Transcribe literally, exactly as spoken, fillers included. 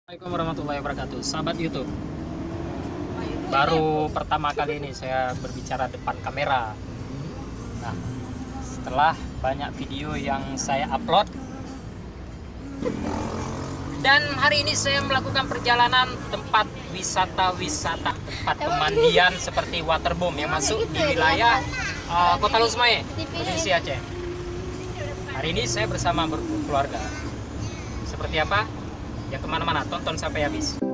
Assalamualaikum warahmatullahi wabarakatuh, sahabat YouTube. Baru pertama kali ini saya berbicara depan kamera. Nah, setelah banyak video yang saya upload, dan hari ini saya melakukan perjalanan tempat wisata-wisata, tempat pemandian seperti waterboom yang masuk di wilayah uh, Kota Lusmaye, Provinsi Aceh. Hari ini saya bersama berkeluarga. Seperti apa? Ya kemana-mana, tonton sampai habis.